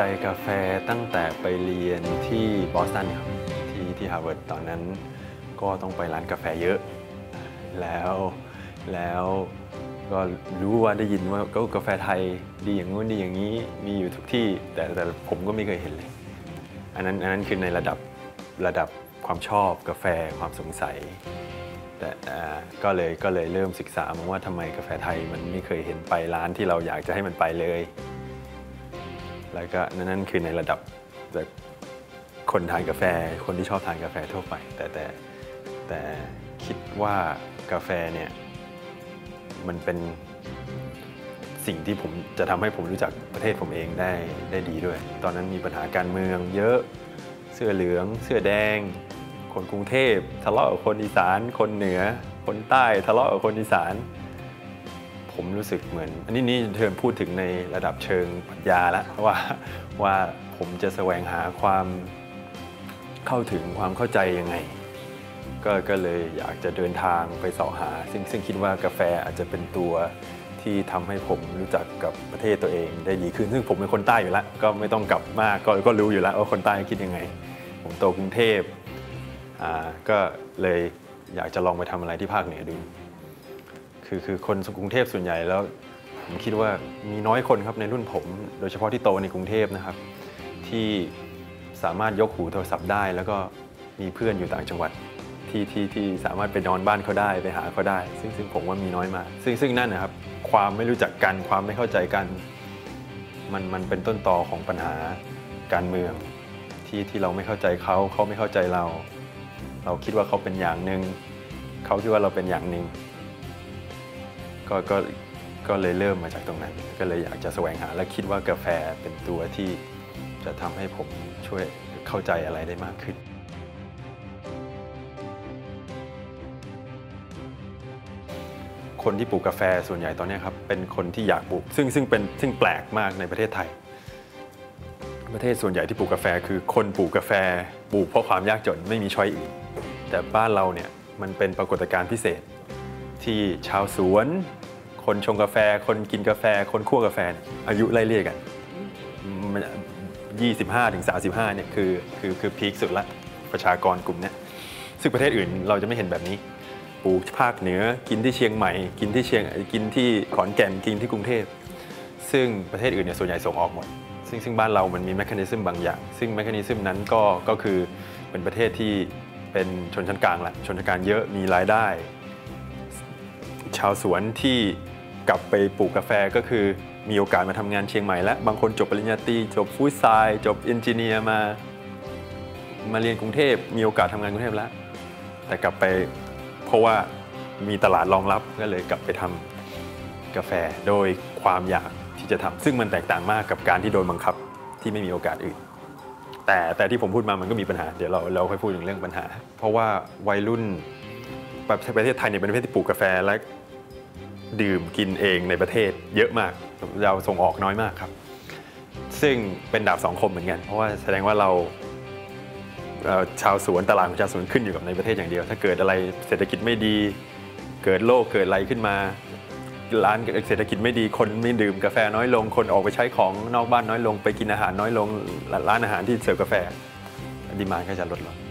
กาแฟตั้งแต่ไปเรียนที่บอสตันครับที่ฮาร์วาร์ดตอนนั้นก็ต้องไปร้านกาแฟเยอะแล้วแล้วก็รู้ว่าได้ยินว่าก็กาแฟไทยดีอย่างงู้นดีอย่างนี้มีอยู่ทุกที่แต่ผมก็ไม่เคยเห็นเลยอันนั้นคือในระดับความชอบกาแฟความสงสัยแต่ก็เลยเริ่มศึกษามาว่าทำไมกาแฟไทยมันไม่เคยเห็นไปร้านที่เราอยากจะให้มันไปเลยแล้วก็นั่นคือในระดับแบบคนทานกาแฟคนที่ชอบทานกาแฟทั่วไปแต่คิดว่ากาแฟเนี่ยมันเป็นสิ่งที่ผมจะทำให้ผมรู้จักประเทศผมเองได้ดีด้วยตอนนั้นมีปัญหาการเมืองเยอะเสื้อเหลืองเสื้อแดงคนกรุงเทพทะเลาะกับคนอีสานคนเหนือคนใต้ทะเลาะกับคนอีสานผมรู้สึกเหมือนอันนี้เธอพูดถึงในระดับเชิงปรัชญาแล้วว่าผมจะแสวงหาความเข้าถึงความเข้าใจยังไงก็เลยอยากจะเดินทางไปเสาะหาซึ่งคิดว่ากาแฟอาจจะเป็นตัวที่ทำให้ผมรู้จักกับประเทศตัวเองได้ดีขึ้นซึ่งผมเป็นคนใต้อยู่แล้วก็ไม่ต้องกลับมากก็รู้อยู่แล้วว่าคนใต้คิดยังไงผมโตกรุงเทพก็เลยอยากจะลองไปทำอะไรที่ภาคเหนือดูคือคนกรุงเทพส่วนใหญ่แล้วผมคิดว่ามีน้อยคนครับในรุ่นผมโดยเฉพาะที่โตในกรุงเทพนะครับที่สามารถยกหูโทรศัพท์ได้แล้วก็มีเพื่อนอยู่ต่างจังหวัดที่สามารถไปนอนบ้านเขาได้ไปหาเขาได้ซึ่งผมว่ามีน้อยมากซึ่งนั่นนะครับความไม่รู้จักกันความไม่เข้าใจกันมันเป็นต้นตอของปัญหาการเมืองที่เราไม่เข้าใจเขาไม่เข้าใจเราคิดว่าเขาเป็นอย่างหนึ่งเขาคิดว่าเราเป็นอย่างหนึ่งก็เลยเริ่มมาจากตรงนั้นก็เลยอยากจะแสวงหาและคิดว่ากาแฟเป็นตัวที่จะทำให้ผมช่วยเข้าใจอะไรได้มากขึ้นคนที่ปลูกกาแฟส่วนใหญ่ตอนนี้ครับเป็นคนที่อยากปลูกซึ่งแปลกมากในประเทศไทยประเทศส่วนใหญ่ที่ปลูกกาแฟคือคนปลูกกาแฟปลูกเพราะความยากจนไม่มีช้อยอื่นแต่บ้านเราเนี่ยมันเป็นปรากฏการณ์พิเศษที่ชาวสวนคนชงกาแฟคนกินกาแฟคนคั่วกาแฟอายุไล่เลี่ยกัน25-35เนี่ยคือพีคสุดละประชากรกลุ่มนี้ซึ่งประเทศอื่นเราจะไม่เห็นแบบนี้ปลูกภาคเหนือกินที่เชียงใหม่กินที่ขอนแก่นกินที่กรุงเทพซึ่งประเทศอื่นเนี่ยส่วนใหญ่ส่งออกหมดซึ่งบ้านเรามันมีแมคานิซึมบางอย่างซึ่งแมคานิซึมนั้นก็คือเป็นประเทศที่เป็นชนชั้นกลางแหละชนชั้นกลางเยอะมีรายได้ชาวสวนที่กลับไปปลูกกาแฟก็คือมีโอกาสมาทำงานเชียงใหม่และบางคนจบปริญญาตรีจบฟู้ดไซน์จบเอนจิเนียร์มาเรียนกรุงเทพมีโอกาสทำงานกรุงเทพแล้วแต่กลับไปเพราะว่ามีตลาดรองรับก็เลยกลับไปทำกาแฟโดยความอยากที่จะทำซึ่งมันแตกต่างมากกับการที่โดนบังคับที่ไม่มีโอกาสอื่นแต่ที่ผมพูดมามันก็มีปัญหาเดี๋ยวเราค่อยพูดถึงเรื่องปัญหาเพราะว่าวัยรุ่นประเทศไทยเนี่ยเป็นประเทศที่ปลูกกาแฟและดื่มกินเองในประเทศเยอะมากเราส่งออกน้อยมากครับซึ่งเป็นดาบสองคมเหมือนกันเพราะว่าแสดงว่าเราชาวสวนตลาดของชาวสวนขึ้นอยู่กับในประเทศอย่างเดียวถ้าเกิดอะไรเศรษฐกิจไม่ดีเกิดโรคเกิดอะไรขึ้นมาร้านเศรษฐกิจไม่ดีคนไม่ดื่มกาแฟน้อยลงคนออกไปใช้ของนอกบ้านน้อยลงไปกินอาหารน้อยลงร้านอาหารที่เสิร์ฟกาแฟดีมานด์ก็จะลดลง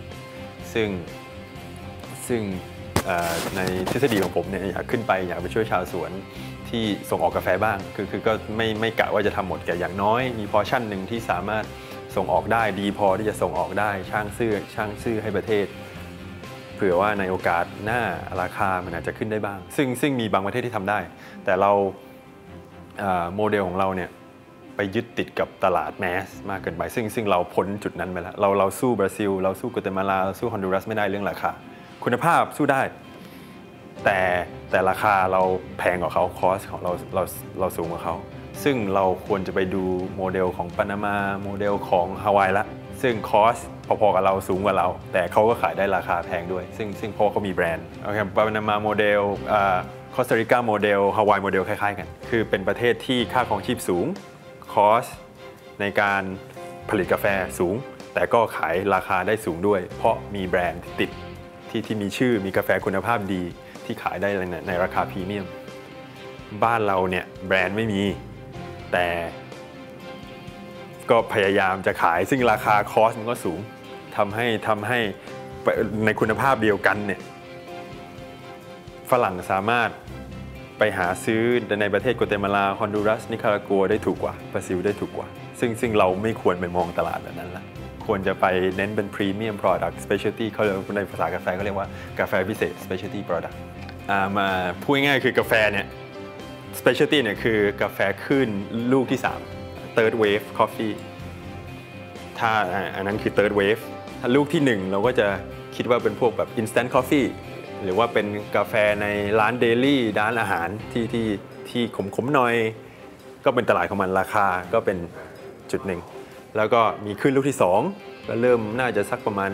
ซึ่งในทฤษฎีของผมเนี่ยอยากขึ้นไปอยากไปช่วยชาวสวนที่ส่งออกกาแฟบ้างคือก็ไม่กะว่าจะทำหมดแต่อย่างน้อยมีพอชั่นหนึ่งที่สามารถส่งออกได้ดีพอที่จะส่งออกได้ช่างซื่อให้ประเทศเผื่อว่าในโอกาสหน้าราคามันอาจจะขึ้นได้บ้างซึ่งมีบางประเทศที่ทำได้แต่เราโมเดลของเราเนี่ยไปยึดติดกับตลาดแมสมากเกินไปซึ่งเราพ้นจุดนั้นไปแล้วเราสู้บราซิลเราสู้กัวเตมาลาเราสู้ฮอนดูรัสไม่ได้เรื่องราคาคุณภาพสู้ได้แต่ราคาเราแพงกว่าเขาคอสของเราสูงกว่าเขาซึ่งเราควรจะไปดูโมเดลของปานามาโมเดลของฮาวายละซึ่งคอสพอๆกับเราสูงกว่าเราแต่เขาก็ขายได้ราคาแพงด้วยซึ่งเพราะเขามีแบรนด์โอเคปานามาโมเดลคอสตาริกาโมเดลฮาวายโมเดลคล้ายๆกันคือเป็นประเทศที่ค่าครองชีพสูงคอสในการผลิตกาแฟสูงแต่ก็ขายราคาได้สูงด้วยเพราะมีแบรนด์ติดที่มีชื่อมีกาแฟคุณภาพดีที่ขายได้ในราคาพรีเมียมบ้านเราเนี่ยแบรนด์ไม่มีแต่ก็พยายามจะขายซึ่งราคาคอสมันก็สูงทำให้ในคุณภาพเดียวกันเนี่ยฝรั่งสามารถไปหาซื้อในประเทศกัวเตมาลาฮอนดูรัสนิคารากัวได้ถูกกว่าบราซิลได้ถูกกว่าซึ่งเราไม่ควรไปมองตลาดแบบนั้นละควรจะไปเน้นเป็นพรีเมียม product specialty เขาเรียกในภาษากาแฟเขาเรียกว่ากาแฟพิเศษ specialty product มาพูดง่ายๆคือกาแฟเนี่ย specialty เนี่ยคือกาแฟขึ้นลูกที่3 third wave coffee ถ้าอันนั้นคือ third wave ถ้าลูกที่1เราก็จะคิดว่าเป็นพวกแบบ instant coffee หรือว่าเป็นกาแฟในร้านเดลี่ร้านอาหารที่ขมๆหน่อยก็เป็นตลาดของมันราคาก็เป็นจุดหนึ่งแล้วก็มีขึ้นลูกที่2ก็เริ่มน่าจะสักประมาณ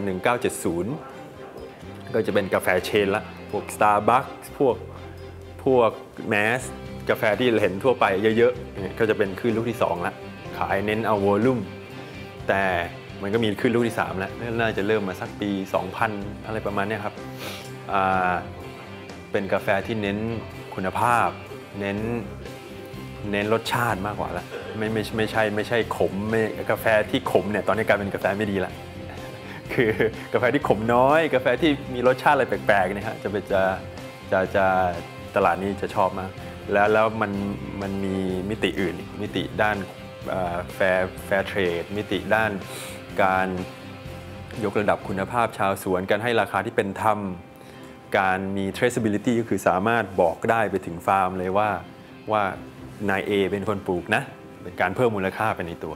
1970ก็จะเป็นกาแฟเชนละพวก Starbucks พวกแมสกาแฟที่เราเห็นทั่วไปเยอะๆก็จะเป็นขึ้นลูกที่2ละขายเน้นเอาวอลลุ่มแต่มันก็มีขึ้นลูกที่3แล้วน่าจะเริ่มมาสักปี 2000 อะไรประมาณนี้ครับเป็นกาแฟที่เน้นคุณภาพเน้นรสชาติมากกว่าละไม่ใช่ขมกาแฟที่ขมเนี่ยตอนนี้กลายเป็นกาแฟไม่ดีละคือกาแฟที่ขมน้อยกาแฟที่มีรสชาติอะไรแปลกๆเนี่ยฮะจะตลาดนี้จะชอบมากแล้วมันมีมิติอื่นมิติด้านแฟร์เทรดมิติด้านการยกระดับคุณภาพชาวสวนการให้ราคาที่เป็นธรรมการมี traceability ก็คือสามารถบอกได้ไปถึงฟาร์มเลยว่านาย A เป็นคนปลูกนะเป็นการเพิ่มมูลค่าไปในตัว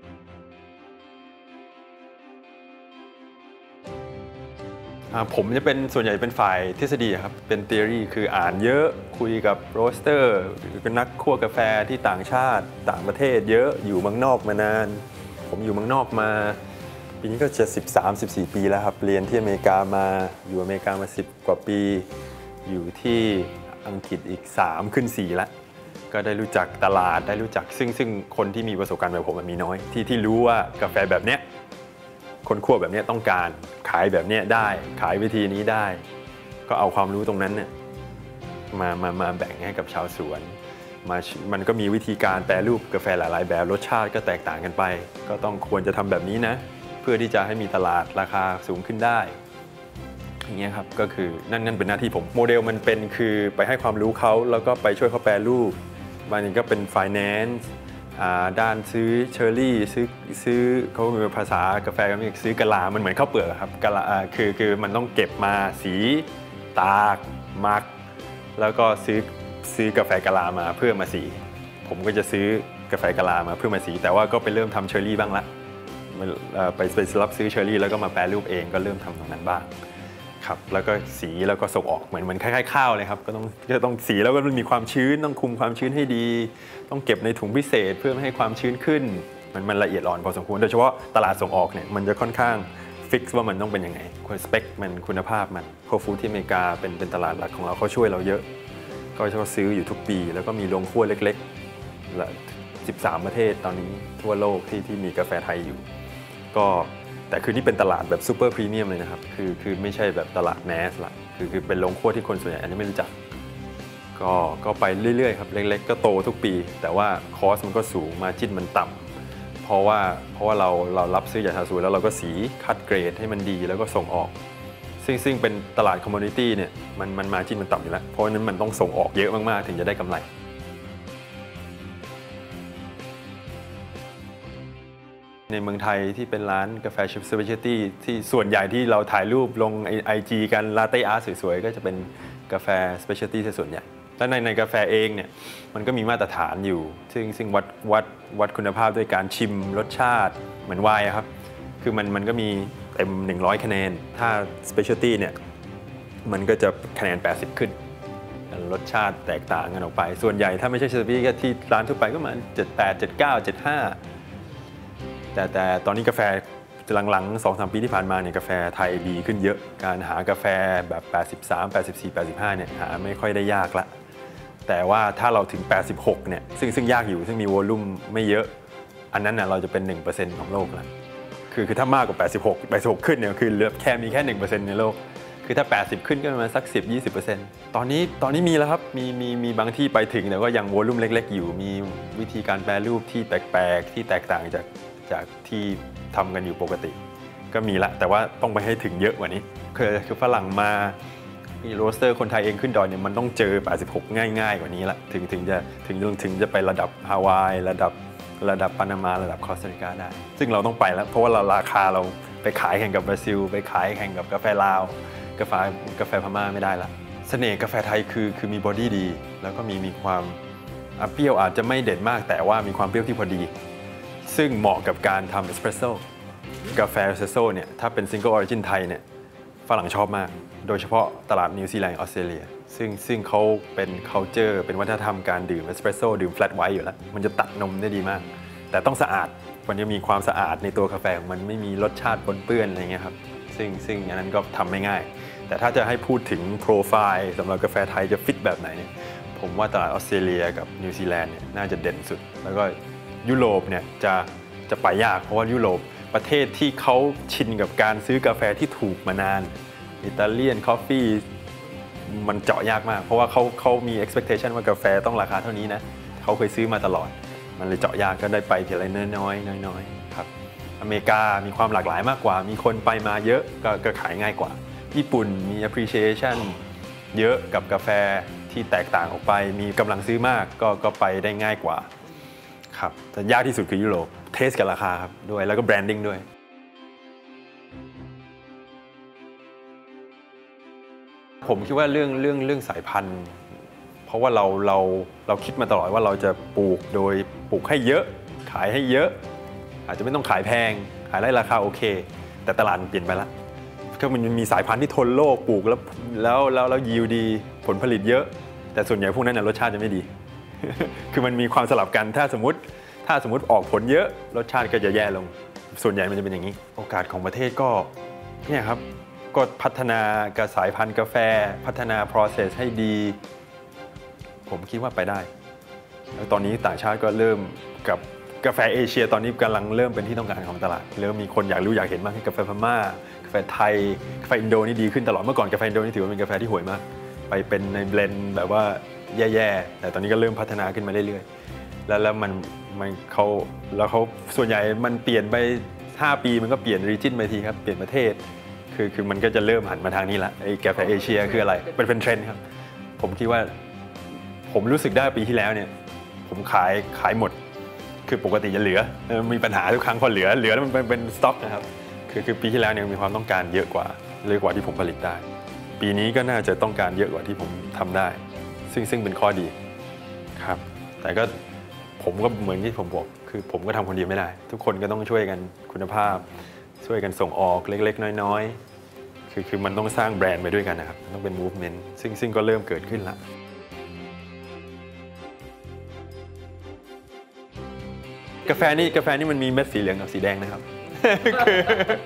ผมจะเป็นส่วนใหญ่เป็นฝ่ายทฤษฎีครับเป็น theory คืออ่านเยอะคุยกับโรสเตอร์เป็นนักคั่วกาแฟที่ต่างชาติต่างประเทศเยอะอยู่เมืองนอกมานานผมอยู่เมืองนอกมาปีนี้ก็จะ13-14 ปีแล้วครับเรียนที่อเมริกามาอยู่อเมริกามา10 กว่าปีอยู่ที่อังกฤษอีก3 ขึ้น 4แล้วก็ได้รู้จักตลาดได้รู้จักซึ่งคนที่มีประสบการณ์แบบผมมีน้อยที่รู้ว่ากาแฟแบบเนี้ยคนคั่วแบบนี้ต้องการขายแบบนี้ได้ขายวิธีนี้ได้ก็เอาความรู้ตรงนั้นเนี่ยมาแบ่งให้กับชาวสวนมันก็มีวิธีการแปรรูปกาแฟหลายๆแบบรสชาติก็แตกต่างกันไปก็ต้องควรจะทำแบบนี้นะเพื่อที่จะให้มีตลาดราคาสูงขึ้นได้อย่างเงี้ยครับก็คือนั่นเป็นหน้าที่ผมโมเดลมันเป็นคือไปให้ความรู้เขาแล้วก็ไปช่วยเขาแปรรูปบางทีก็เป็น finance ด้านซื้อเชอร์รี่ซื้อเขามีภาษากาแฟก็มีซื้อกะลามันเหมือนข้าวเปลือกครับกะลาคือมันต้องเก็บมาสีตากหมักแล้วก็ซื้อกาแฟกะลามาเพื่อมาสีผมก็จะซื้อกาแฟกะลามาเพื่อมาสีแต่ว่าก็ไปเริ่มทำเชอร์รี่บ้างละไปรับซื้อเชอร์รี่แล้วก็มาแปรรูปเองก็เริ่มทำตรงนั้นบ้างครับแล้วก็สีแล้วก็ส่งออกเหมือนคล้ายๆข้าวเลยครับก็ต้องสีแล้วก็มันมีความชื้นต้องคุมความชื้นให้ดีต้องเก็บในถุงพิเศษเพื่อไม่ให้ความชื้นขึ้นมันละเอียดอ่อนพอสมควรโดยเฉพาะตลาดส่งออกเนี่ยมันจะค่อนข้างฟิกซ์ว่ามันต้องเป็นยังไงสเปคมันคุณภาพมันโคฟูที่อเมริกาเป็นตลาดหลักของเราเขาช่วยเราเยอะก็จะซื้ออยู่ทุกปีแล้วก็มีโรงคั่วเล็กๆและ13 ประเทศตอนนี้ทั่วโลกที่มีกาแฟไทยอยู่ก็แต่คือนี่เป็นตลาดแบบซูเปอร์พรีเมียมเลยนะครับคือไม่ใช่แบบตลาดแมสละคือเป็นโรงคั่วที่คนส่วนใหญ่อาจจะไม่รู้จักก็ไปเรื่อยๆครับเล็กๆก็โตทุกปีแต่ว่าคอสมันก็สูงมาจิ้นมันต่ำเพราะว่าเรารับซื้อจากชาวสวนแล้วเราก็สีคัดเกรดให้มันดีแล้วก็ส่งออกซึ่งเป็นตลาดคอมมูนิตี้เนี่ยมันมาจิ้นมันต่ำอยู่แล้วเพราะฉะนั้นมันต้องส่งออกเยอะมากๆถึงจะได้กำไรในเมืองไทยที่เป็นร้านกาแฟชิพสเปเชียลตี้ที่ส่วนใหญ่ที่เราถ่ายรูปลงIG กันลาเต้อาร์ตสวยๆก็จะเป็นกาแฟสเปเชียลตี้ส่วนใหญ่และในกาแฟเองเนี่ยมันก็มีมาตรฐานอยู่ซึ่งวัดคุณภาพด้วยการชิมรสชาติเหมือนไวน์ครับคือมันก็มีเต็ม100 คะแนนถ้าสเปเชียลตี้เนี่ยมันก็จะคะแนน80ขึ้นรสชาติแตกต่างกันออกไปส่วนใหญ่ถ้าไม่ใช่สเปเชียลตี้ก็ที่ร้านทั่วไปก็ประมาณ78 79 75แต่ตอนนี้กาแฟหลังๆ 2-3 ปีที่ผ่านมาเนี่ยกาแฟไทยดีขึ้นเยอะการหากาแฟแบบ83 84 85เนี่ยหาไม่ค่อยได้ยากละแต่ว่าถ้าเราถึง86เนี่ยซึ่งยากอยู่ซึ่งมีวอลลุ่มไม่เยอะอันนั้นน่ะเราจะเป็น 1% ของโลกแล้วคือถ้ามากกว่า86ขึ้นเนี่ยคือเหลือมีแค่ 1% ในโลกคือถ้า80ขึ้นก็ประมาณสัก 10-20% ตอนนี้มีแล้วครับมีบางที่ไปถึงแต่ก็ยังวอลลุ่มเล็กๆอยู่มีวิธีการแปรรูปที่แปลกๆที่แตกต่างจากจากที่ทำกันอยู่ปกติก็มีละแต่ว่าต้องไปให้ถึงเยอะกว่านี้คือฝรั่งมาโรสเตอร์คนไทยเองขึ้นดอยเนี่ยมันต้องเจอ86ง่ายๆกว่านี้ละถึงจะไประดับฮาวายระดับปานามาระดับคอสตาริกาได้ซึ่งเราต้องไปแล้วเพราะว่าราคาเราไปขายแข่งกับบราซิลไปขายแข่งกับกาแฟลาวกาแฟพม่าไม่ได้ละเสน่ห์กาแฟไทยคือมีบอดี้ดีแล้วก็มีความเปรี้ยวอาจจะไม่เด่นมากแต่ว่ามีความเปรี้ยวที่พอดีซึ่งเหมาะกับการทำเอสเปรสโซ่กาแฟเอสเปรสโซ่เนี่ยถ้าเป็นซิงเกิลออริจินไทยเนี่ยฝรั่งชอบมากโดยเฉพาะตลาดนิวซีแลนด์ออสเตรเลียซึ่งเขาเป็น culture เป็นวัฒนธรรมการดื่มเอสเปรสโซ่ดื่ม flat white อยู่แล้วมันจะตัดนมได้ดีมากแต่ต้องสะอาดมันจะมีความสะอาดในตัวกาแฟมันไม่มีรสชาติปนเปื้อนอะไรเงี้ยครับซึ่งอันนั้นก็ทำไม่ง่ายแต่ถ้าจะให้พูดถึงโปรไฟล์สำหรับกาแฟไทยจะฟิตแบบไหนเนี่ยผมว่าตลาดออสเตรเลียกับนิวซีแลนด์เนี่ยน่าจะเด่นสุดแล้วก็ยุโรปเนี่ยจะไปยากเพราะว่ายุโรปประเทศที่เขาชินกับการซื้อกาแฟที่ถูกมานานอิตาเลียนคอฟฟี่มันเจาะยากมากเพราะว่าเขามี expectation ว่ากาแฟต้องราคาเท่านี้นะเขาเคยซื้อมาตลอดมันเลยเจาะยากก็ได้ไปทีละน้อยครับอเมริกามีความหลากหลายมากกว่ามีคนไปมาเยอะก็ขายง่ายกว่าญี่ปุ่นมี appreciation เยอะกับกาแฟที่แตกต่างออกไปมีกำลังซื้อมากก็ไปได้ง่ายกว่าครับแต่ยากที่สุดคือยุโรปเทสกับราคาครับด้วยแล้วก็แบรนดิ้งด้วยผมคิดว่าเรื่องสายพันธุ์เพราะว่าเราคิดมาตลอดว่าเราจะปลูกโดยปลูกให้เยอะขายให้เยอะอาจจะไม่ต้องขายแพงขายได้ราคาโอเคแต่ตลาดเปลี่ยนไปแล้วก็มันมีสายพันธุ์ที่ทนโลกปลูกแล้วยิวดีผลผลิตเยอะแต่ส่วนใหญ่พวกนั้นรสชาติจะไม่ดี คือมันมีความสลับกันถ้าสมมติออกผลเยอะรสชาติก็จะแย่ลงส่วนใหญ่มันจะเป็นอย่างนี้โอกาสของประเทศก็เนี่ยครับก็พัฒนากระสายพันธุ์กาแฟพัฒนา process ให้ดีผมคิดว่าไปได้แล้วตอนนี้ต่างชาติก็เริ่มกับกาแฟเอเชียตอนนี้กำลังเริ่มเป็นที่ต้องการของตลาดเริ่มมีคนอยากรู้อยากเห็นมากขึ้นกาแฟพม่ากาแฟไทยกาแฟอินโดนี่ดีขึ้นตลอดเมื่อก่อนกาแฟอินโดนี่ถือว่าเป็นกาแฟที่ห่วยมากไปเป็นในเบลนด์แบบว่าแย่ๆแต่ตอนนี้ก็เริ่มพัฒนาขึ้นมาเรื่อยๆแล้วเขาส่วนใหญ่มันเปลี่ยนไป5 ปีมันก็เปลี่ยนรีจินไปทีครับเปลี่ยนประเทศคือมันก็จะเริ่มหันมาทางนี้ละไอ้กาแฟเอเชียคืออะไรเป็นเทรนด์ครับผมคิดว่าผมรู้สึกได้ปีที่แล้วเนี่ยผมขายหมดคือปกติจะเหลือมีปัญหาทุกครั้งพอเหลือแล้วมันเป็นสต็อกนะครับคือปีที่แล้วเนี่ยมีความต้องการเยอะกว่าที่ผมผลิตได้ปีนี้ก็น่าจะต้องการเยอะกว่าที่ผมทำได้ซึ่งเป็นข้อดีครับแต่ก็ผมก็เหมือนที่ผมบอกคือผมก็ทำคนเดียวไม่ได้ทุกคนก็ต้องช่วยกันคุณภาพช่วยกันส่งออกเล็กๆน้อยๆคือมันต้องสร้างแบรนด์ไปด้วยกันนะครับต้องเป็น movement ซึ่งก็เริ่มเกิดขึ้นละกาแฟนี่มันมีเม็ดสีเหลืองกับสีแดงนะครับ คือ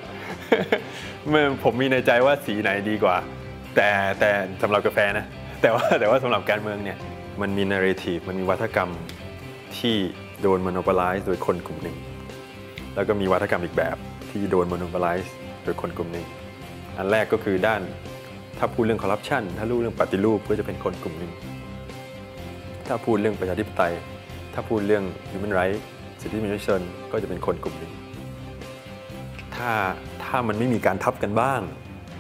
ผมมีในใจว่าสีไหนดีกว่าแต่สำหรับกาแฟนะแต่ว่าสำหรับการเมืองเนี่ยมันมี narrative มันมีวัฒกรรมที่โดน monopolize โดยคนกลุ่มหนึ่งแล้วก็มีวัฒกรรมอีกแบบที่โดน monopolize โดยคนกลุ่มหนึ่งอันแรกก็คือด้านถ้าพูดเรื่อง corruption ถ้าพูดเรื่องปฏิรูปก็จะเป็นคนกลุ่มหนึ่งถ้าพูดเรื่องประชาธิปไตยถ้าพูดเรื่อง human rights สิทธิมนุษยชนก็จะเป็นคนกลุ่มหนึ่งถ้ามันไม่มีการทับกันบ้าง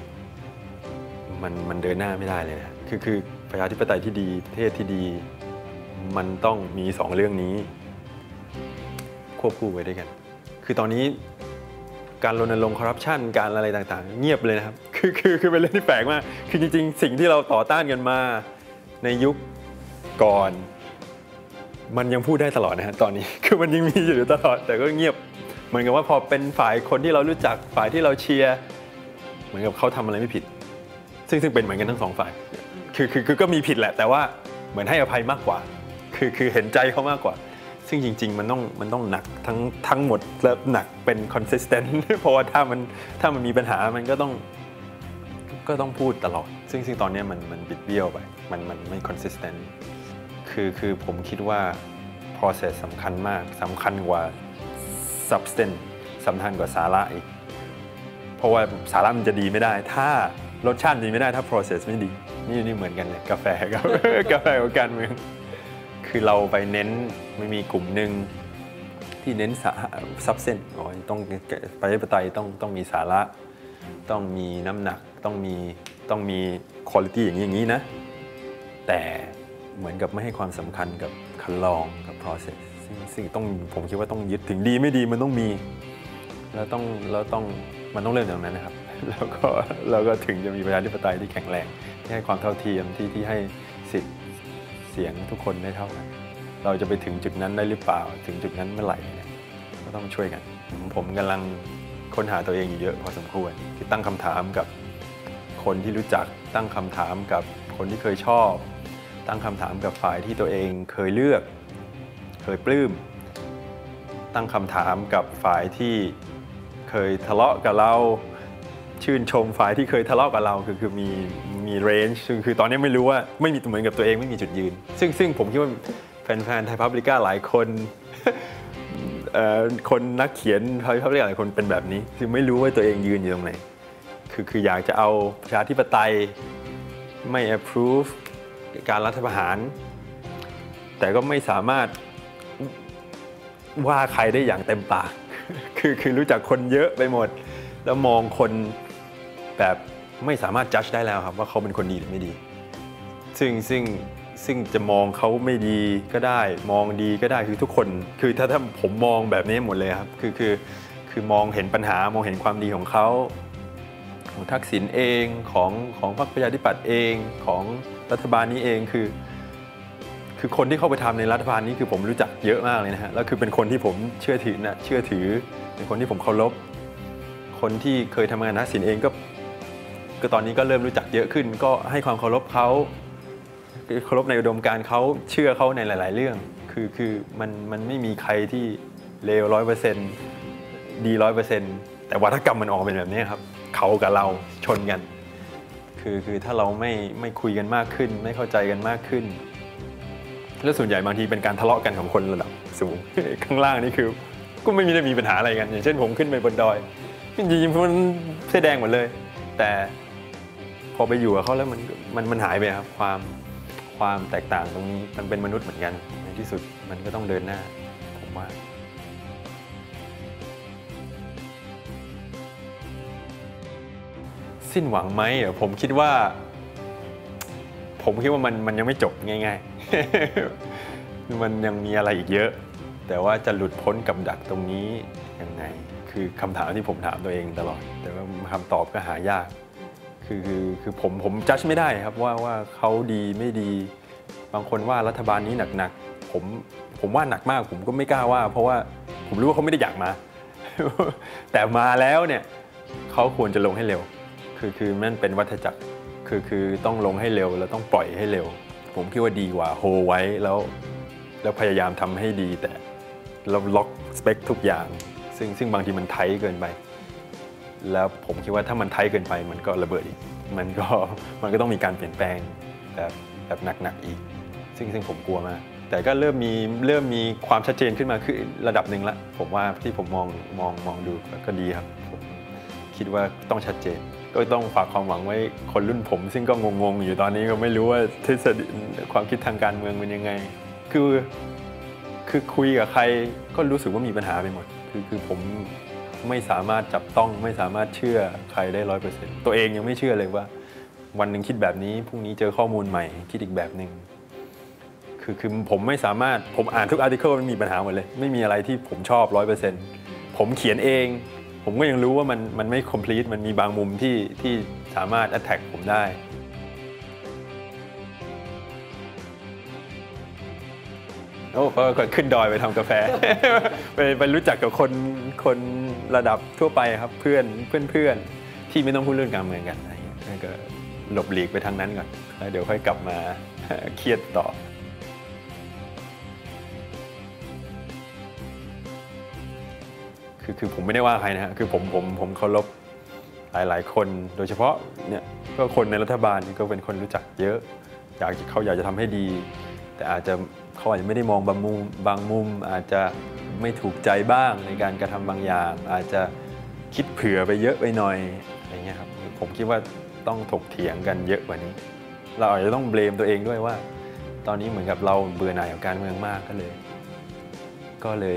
มันเดินหน้าไม่ได้เลยนะคือประชาธิปไตยที่ดีประเทศที่ดีมันต้องมี2เรื่องนี้ควบคู่ไว้ด้วยกันคือตอนนี้การรณรงค์คอร์รัปชันการอะไรต่างๆเงียบเลยนะครับคือเป็นเรื่องที่แปลกมากคือจริงๆสิ่งที่เราต่อต้านกันมาในยุคก่อนมันยังพูดได้ตลอดนะฮะตอนนี้คือมันยังมีอยู่ตลอดแต่ก็เงียบเหมือนกับว่าพอเป็นฝ่ายคนที่เรารู้จักฝ่ายที่เราเชียร์เหมือนกับเขาทำอะไรไม่ผิดซึ่งเป็นเหมือนกันทั้ง2 ฝ่ายคือก็มีผิดแหละแต่ว่าเหมือนให้อภัยมากกว่าคือเห็นใจเขามากกว่าซึ่งจริงๆมันต้องหนักทั้งหมดและหนักเป็น consistent เพราะว่าถ้ามันมีปัญหามันก็ต้องพูดตลอดซึ่งตอนนี้มันบิดเบี้ยวไปมันไม่ consistent คือผมคิดว่า process สำคัญมากสำคัญกว่า substance สำคัญกว่าสาระอีกเพราะว่าสาระมันจะดีไม่ได้ถ้ารสชาติดีไม่ได้ถ้า process ไม่ดีนี่เหมือนกันเลยกาแฟกับ กาแฟกับการเมืองคือเราไปเน้นไม่มีกลุ่มหนึ่งที่เน้นซับเส้นต้องประชาธิปไตยต้องมีสาระต้องมีน้ำหนักต้องมีคุณภาพอย่างนี้นะแต่เหมือนกับไม่ให้ความสำคัญกับคันลองกับ process ซึ่งผมคิดว่าต้องยึดถึงดีไม่ดีมันต้องมีแล้วมันต้องเริ่มจากนั้นนะครับแล้วก็ถึงจะมีประชาธิปไตยที่แข็งแรงที่ให้ความเท่าเทียมที่ให้สิทธิ์เสียงทุกคนได้เท่ากันเราจะไปถึงจุดนั้นได้หรือเปล่าถึงจุดนั้นเมื่อไหร่ก็ต้องช่วยกันผมกำลังค้นหาตัวเองอยู่เยอะพอสมควรที่ตั้งคำถามกับคนที่รู้จักตั้งคำถามกับคนที่เคยชอบตั้งคำถามกับฝ่ายที่ตัวเองเคยเลือกเคยปลื้มตั้งคำถามกับฝ่ายที่เคยทะเลาะกับเราชื่นชมฝ่ายที่เคยทะเลาะกับเราคือมีเรนจ์คือตอนนี้ไม่รู้ว่าไม่มีเหมือนกับตัวเองไม่มีจุดยืนซึ่งผมคิดว่าแฟนไทยพับลิก้าหลายคนคนนักเขียนไทยพับลิก้าหลายคนเป็นแบบนี้คือไม่รู้ว่าตัวเองยืนอยู่ตรงไหนคืออยากจะเอาประชาธิปไตยไม่ approve การรัฐประหารแต่ก็ไม่สามารถว่าใครได้อย่างเต็มปากคือรู้จักคนเยอะไปหมดแล้วมองคนแบบไม่สามารถจัดได้แล้วครับว่าเขาเป็นคนดีหรือไม่ดีซึ่งจะมองเขาไม่ดีก็ได้มองดีก็ได้คือทุกคนคือถ้าผมมองแบบนี้หมดเลยครับคือมองเห็นปัญหามองเห็นความดีของเขาของทักษิณเองของพรรคประชาธิปัตย์เองของรัฐบาลนี้เองคือคนที่เข้าไปทำในรัฐบาลนี้คือผมรู้จักเยอะมากเลยนะฮะแล้วคือเป็นคนที่ผมเชื่อถือเป็นคนที่ผมเคารพคนที่เคยทำงานทักษิณเองก็ตอนนี้ก็เริ่มรู้จักเยอะขึ้นก็ให้ความเคารพเขาเคารพในอุดมการณ์เขาเชื่อเขาในหลายๆเรื่องคือมันไม่มีใครที่เลว100%ดี100%แต่วัฒกรรมมันออกเป็นแบบนี้ครับเขากับเราชนกันคือถ้าเราไม่คุยกันมากขึ้นไม่เข้าใจกันมากขึ้นแล้วส่วนใหญ่บางทีเป็นการทะเลาะกันของคนระดับสูงข้างล่างนี่คือก็ไม่ได้มีปัญหาอะไรกันอย่างเช่นผมขึ้นไปบนดอยจริงๆมันเสื้อแดงหมดเลยแต่พอไปอยู่กับเขาแล้วมันหายไปครับความแตกต่างตรงนี้มันเป็นมนุษย์เหมือนกันในที่สุดมันก็ต้องเดินหน้าผมว่าสิ้นหวังไหมผมคิดว่ามันยังไม่จบง่ายๆ มันยังมีอะไรอีกเยอะแต่ว่าจะหลุดพ้นกับดักตรงนี้ยังไงคือคำถามที่ผมถามตัวเองตลอดแต่ว่าคำตอบก็หายากคือผมจัดไม่ได้ครับว่าเขาดีไม่ดีบางคนว่ารัฐบาลนี้หนักๆผมว่าหนักมากผมก็ไม่กล้าว่าเพราะว่าผมรู้ว่าเขาไม่ได้อยากมา แต่มาแล้วเนี่ยเขาควรจะลงให้เร็วคือนั่นเป็นวัฏจักรคือต้องลงให้เร็วแล้วต้องปล่อยให้เร็วผมคิดว่าดีกว่าโฮไว้แล้วพยายามทำให้ดีแต่เราล็อกสเปคทุกอย่างซึ่งบางทีมันไทเกินไปแล้วผมคิดว่าถ้ามันไทเกินไปมันก็ระเบิดอีกมันก็ต้องมีการเปลี่ยนแปลงแบบหนักๆอีกซึ่งผมกลัวมากแต่ก็เริ่มมีความชัดเจนขึ้นมาคือระดับหนึ่งละผมว่าที่ผมมองดูก็ดีครับผมคิดว่าต้องชัดเจนก็ต้องฝากความหวังไว้คนรุ่นผมซึ่งก็งงๆอยู่ตอนนี้ก็ไม่รู้ว่าทฤษฎีความคิดทางการเมืองเป็นยังไงคือคุยกับใครก็รู้สึกว่ามีปัญหาไปหมดคือผมไม่สามารถจับต้องไม่สามารถเชื่อใครได้ 100% ตัวเองยังไม่เชื่อเลยว่าวันหนึ่งคิดแบบนี้พรุ่งนี้เจอข้อมูลใหม่คิดอีกแบบหนึ่งคือผมไม่สามารถผมอ่านทุกอาร์ติเคิลมันมีปัญหาหมดเลยไม่มีอะไรที่ผมชอบ 100% ผมเขียนเองผมก็ยังรู้ว่ามันไม่ complete มันมีบางมุมที่สามารถ attack ผมได้ก็ขึ้นดอยไปทำกาแฟ ไปรู้จักกับคนระดับทั่วไปครับเพื่อนที่ไม่ต้องพูดเรื่องการเมืองกันอะไรเงี้ยก็หลบหลีกไปทางนั้นก่อนแล้วเดี๋ยวค่อยกลับมาเครียดต่อคือผมไม่ได้ว่าใครนะฮะคือผมเคารพหลายคนโดยเฉพาะเนี่ยก็คนในรัฐบาลก็เป็นคนรู้จักเยอะเขาอยากจะทำให้ดีแต่เขาอาจจะไม่ได้มองบางมุมอาจจะไม่ถูกใจบ้างในการกระทำบางอย่างอาจจะคิดเผื่อไปเยอะไปหน่อยอะไรเงี้ยครับผมคิดว่าต้องถกเถียงกันเยอะกว่านี้เราอาจจะต้องเบลมตัวเองด้วยว่าตอนนี้เหมือนกับเราเบื่อหน่ายกับการเมืองมากก็เลย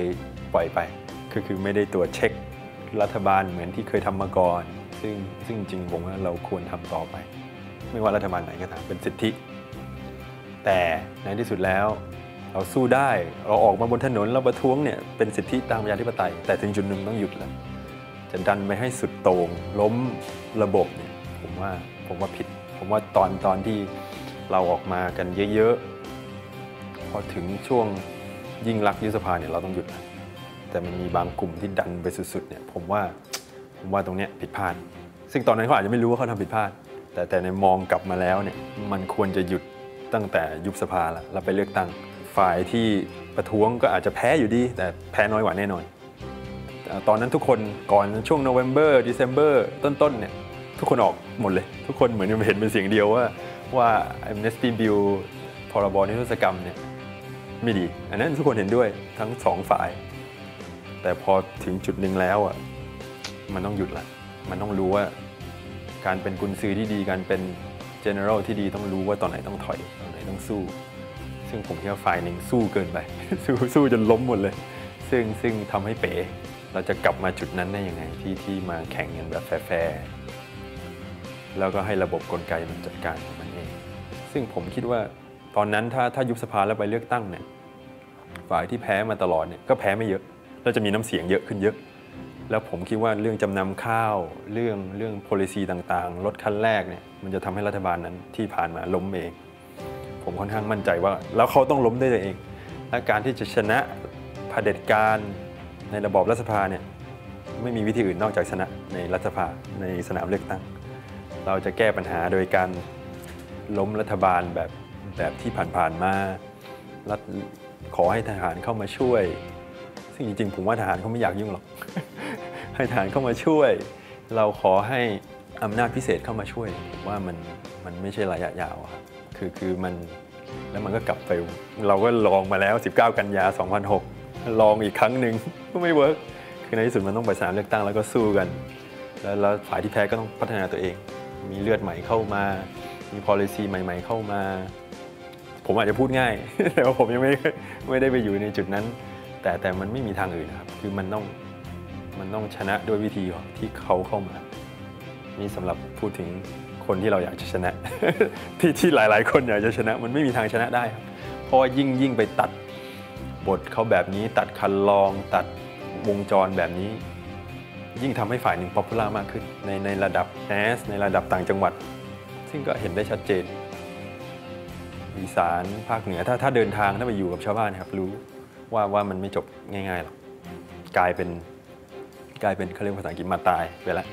ปล่อยไปคือไม่ได้ตรวจเช็ครัฐบาลเหมือนที่เคยทำมาก่อนซึ่งจริงผมว่าเราควรทำต่อไปไม่ว่ารัฐบาลไหนก็ตามเป็นสิทธิแต่ในที่สุดแล้วเราสู้ได้เราออกมาบนถนนเราประท้วงเนี่ยเป็นสิทธิตามประชาธิปไตยแต่ถึงจุดหนึ่งต้องหยุดแล้วจะดันไปให้สุดโต่งล้มระบบเนี่ยผมว่าผิดผมว่าตอนที่เราออกมากันเยอะๆพอถึงช่วงยิ่งลักษณ์ยุบสภาเนี่ยเราต้องหยุดแต่มันมีบางกลุ่มที่ดันไปสุดๆเนี่ยผมว่าตรงเนี้ยผิดพลาดซึ่งตอนนั้นเขาอาจจะไม่รู้ว่าเขาทำผิดพลาดแต่ในมองกลับมาแล้วเนี่ยมันควรจะหยุดตั้งแต่ยุบสภาแล้วไปเลือกตั้งฝ่ายที่ประท้วงก็อาจจะแพ้อยู่ดีแต่แพ้น้อยกว่าแน่นอนตอนนั้นทุกคนก่อนช่วง November December ต้นเนี่ยทุกคนออกหมดเลยทุกคนเหมือนเห็นเป็นเสียงเดียวว่า Amnesty Bill พรบนิรโทษกรรมเนี่ยไม่ดีอันนั้นทุกคนเห็นด้วยทั้งสองฝ่ายแต่พอถึงจุดหนึ่งแล้วอ่ะมันต้องหยุดละมันต้องรู้ว่าการเป็นกุนซือที่ดีการเป็น general ที่ดีต้องรู้ว่าตอนไหนต้องถอยตอนไหนต้องสู้ซึ่งผมคิดว่าฝ่ายหนึ่งสู้เกินไป สู้จนล้มหมดเลยซึ่งทำให้เป๋เราจะกลับมาจุดนั้นได้ยังไงที่มาแข่งกันแบบแฟร์แล้วก็ให้ระบบกลไกมันจัดการของมันเองซึ่งผมคิดว่าตอนนั้นถ้ายุบสภาแล้วไปเลือกตั้งเนี่ยฝ่ายที่แพ้มาตลอดเนี่ยก็แพ้ไม่เยอะแล้วจะมีน้ำเสียงเยอะขึ้นเยอะแล้วผมคิดว่าเรื่องจำนำข้าวเรื่อง policy ต่างๆลดขั้นแรกเนี่ยมันจะทำให้รัฐบาลนั้นที่ผ่านมาล้มเองผมค่อนข้างมั่นใจว่าแล้วเขาต้องล้มได้เองและการที่จะชนะเผด็จการในระบอบรัฐสภาเนี่ยไม่มีวิธีอื่นนอกจากชนะในรัฐสภาในสนามเลือกตั้งเราจะแก้ปัญหาโดยการล้มรัฐบาลแบบที่ผ่านๆมาขอให้ทหารเข้ามาช่วยซึ่งจริงๆผมว่าทหารเขาไม่อยากยุ่งหรอก ให้ทหารเข้ามาช่วยเราขอให้อำนาจพิเศษเข้ามาช่วยผมว่ามันไม่ใช่ระยะยาวครับคือมันแล้วมันก็กลับไปเราก็ลองมาแล้ว19กันยา2006ลองอีกครั้งหนึ่งก็ไม่เวิร์กคือในที่สุดมันต้องไปสนามเลือกตั้งแล้วก็สู้กันแล้วฝ่ายที่แพ้ก็ต้องพัฒนาตัวเองมีเลือดใหม่เข้ามามี policy ใหม่ๆเข้ามาผมอาจจะพูดง่าย แต่ว่าผมยังไม่ได้ไปอยู่ในจุดนั้นแต่มันไม่มีทางอื่นนะครับคือมันต้องชนะด้วยวิธีที่เขาเข้ามานี่สำหรับพูดถึงคนที่เราอยากจะชนะ ที่หลายๆคนอยากจะชนะมันไม่มีทางชนะได้ครับเพราะว่ายิ่งไปตัดบทเขาแบบนี้ตัดคันลองตัดวงจรแบบนี้ยิ่งทำให้ฝ่ายหนึ่งป๊อปปูล่ามากขึ้นในระดับแมสในระดับต่างจังหวัดซึ่งก็เห็นได้ชัดเจนอีสานภาคเหนือถ้าเดินทางถ้าไปอยู่กับชาวบ้านครับรู้ว่ามันไม่จบง่ายๆหรอกกลายเป็นเขาเรียกภาษาอังกฤษมาตายไปแล้ว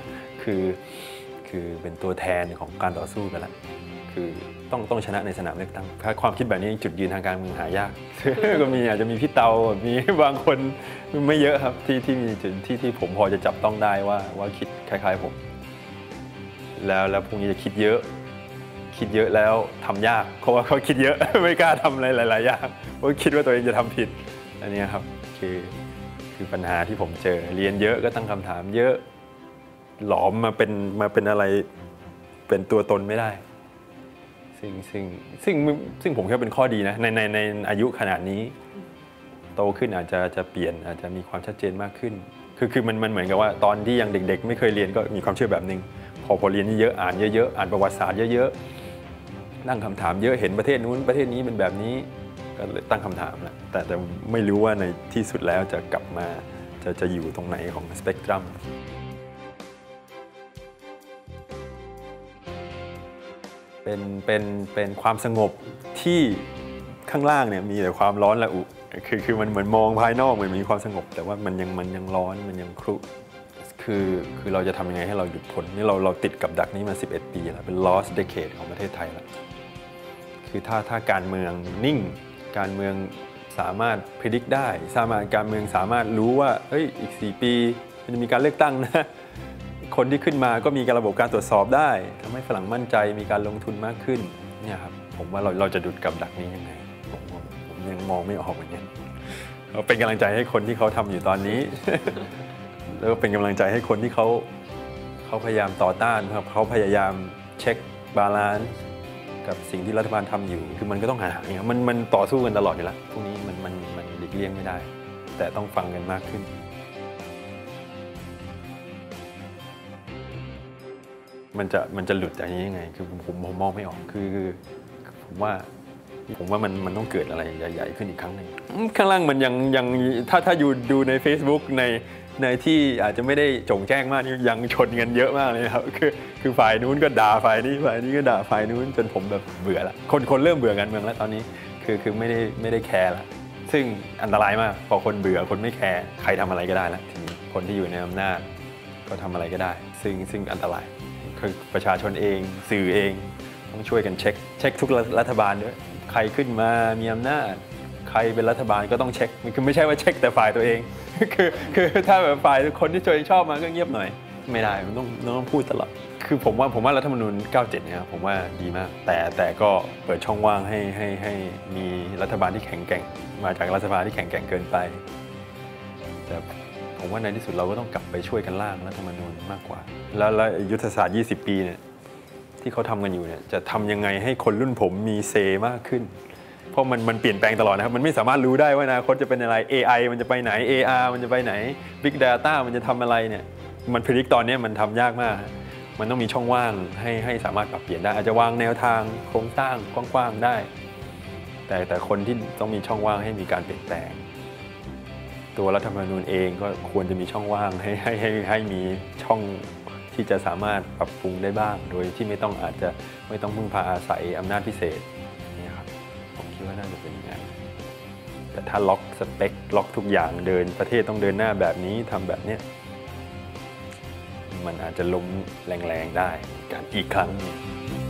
คือเป็นตัวแทนของการต่อสู้ไปแล้วคือต้องชนะในสนามเลือกตั้งความคิดแบบนี้จุดยืนทางการเมืองหายาก ก็มีอาจจะมีพี่เตามีบางคนไม่เยอะครับที่มีจุดที่ผมพอจะจับต้องได้ว่าคิดคล้ายๆผมแล้วพวกนี้จะคิดเยอะแล้วทำยากเพราะว่าเขาคิดเยอะ ไม่กล้าทำอะไรหลายๆอย่างเพราะคิดว่าตัวเองจะทำผิดอันนี้ครับคือปัญหาที่ผมเจอเรียนเยอะก็ตั้งคำถามเยอะหลอมมาเป็นอะไรเป็นตัวตนไม่ได้ซึ่งผมคิดว่าเป็นข้อดีนะในอายุขนาดนี้โตขึ้นอาจจะเปลี่ยนอาจจะมีความชัดเจนมากขึ้นคือมันเหมือนกับว่าตอนที่ยังเด็กๆไม่เคยเรียนก็มีความเชื่อแบบนึงพอเรียนเยอะอ่านเยอะอ่านประวัติศาสตร์เยอะๆตั้งคำถามเยอะเห็นประเทศนู้นประเทศนี้เป็นแบบนี้ก็เลยตั้งคำถามแล้วแต่ไม่รู้ว่าในที่สุดแล้วจะกลับมาจะอยู่ตรงไหนของสเปกตรัมเป็นความสงบที่ข้างล่างเนี่ยมีแต่ความร้อนระอุคือมันเหมือนมองภายนอกเหมือนมีความสงบแต่ว่ามันยังร้อนมันยังครุคือเราจะทำยังไงให้เราหยุดผลนี่เราติดกับดักนี้มา11 ปีแล้วเป็น lost decade ของประเทศไทยแล้วคือถ้าการเมืองนิ่งการเมืองสามารถพิจิตรได้การเมืองสามารถรู้ว่าอีก4 ปีมันจะมีการเลือกตั้งนะคนที่ขึ้นมาก็มีการระบบการตรวจสอบได้ทำให้ฝรั่งมั่นใจมีการลงทุนมากขึ้นเนี่ยครับผมว่าเราจะดุดกับดักนี้ยังไงผมยังมองไม่ออกเหมือนกันเราเป็นกำลังใจให้คนที่เขาทำอยู่ตอนนี้ แล้วก็เป็นกำลังใจให้คนที่เขาพยายามต่อต้านครับเขาพยายามเช็คบาลานซ์กับสิ่งที่รัฐบาลทำอยู่คือมันก็ต้องหาอย่างมันต่อสู้กันตลอดอยู่แล้วพวกนี้มันหลีกเลี่ยงไม่ได้แต่ต้องฟังกันมากขึ้นมันจะหลุดจากนี้ยังไงคือผมมองไม่ออกคือผมว่ามันต้องเกิดอะไรใหญ่ๆขึ้นอีกครั้งหนึ่งข้างล่างมันยังถ้าอยู่ดูใน Facebook ในที่อาจจะไม่ได้โจ่งแจ้งมากยังชนกันเยอะมากเลยครับคือฝ่ายนู้นก็ด่าฝ่ายนี้ก็ด่าฝ่ายนู้นจนผมแบบเบื่อละคนเริ่มเบื่อกันเมืองแล้วตอนนี้คือไม่ได้แคร์ละซึ่งอันตรายมากพอคนเบื่อคนไม่แคร์ใครทำอะไรก็ได้แล้วทีนี้คนที่อยู่ในอำนาจก็ทำอะไรก็ได้ซึ่งอันตรายคือประชาชนเองสื่อเองต้องช่วยกันเช็คทุกรัฐบาลด้วยใครขึ้นมามีอำนาจใครเป็นรัฐบาลก็ต้องเช็คคือไม่ใช่ว่าเช็คแต่ฝ่ายตัวเองคือถ้าแบบฝ่ายคนที่ตัวเองชอบมาก็เงียบหน่อยไม่ได้มันต้องพูดตลอดคือผมว่ารัฐธรรมนูญ 97 เนี่ยผมว่าดีมากแต่ก็เปิดช่องว่างให้มีรัฐบาลที่แข็งแกร่งมาจากรัฐบาลที่แข็งแกร่งเกินไปแต่ผมว่าในที่สุดเราก็ต้องกลับไปช่วยกันร่างรัฐธรรมนูญมากกว่าแล้วยุทธศาสตร์ 20 ปีเนี่ยที่เขาทำกันอยู่เนี่ยจะทำยังไงให้คนรุ่นผมมีเซมากขึ้นเพราะมันเปลี่ยนแปลงตลอดนะครับมันไม่สามารถรู้ได้ว่าอนาคตจะเป็นอะไร AI มันจะไปไหน AR มันจะไปไหน Big Data มันจะทำอะไรเนี่ยมันพิจิตรตอนนี้มันทำยากมากมันต้องมีช่องว่างให้สามารถปรับเปลี่ยนได้อาจจะวางแนวทางโครงสร้างกว้างๆได้แต่คนที่ต้องมีช่องว่างให้มีการเปลี่ยนแปลงตัวรัฐธรรมนูญเองก็ควรจะมีช่องว่างให้มีช่องที่จะสามารถปรับปรุงได้บ้างโดยที่ไม่ต้องพึ่งพาอาศัยอำนาจพิเศษนี่ครับผมคิดว่าน่าจะเป็นอย่างนั้นแต่ถ้าล็อกสเปคล็อกทุกอย่างประเทศต้องเดินหน้าแบบนี้ทำแบบนี้มันอาจจะล้มแรงๆได้การอีกครั้งนึง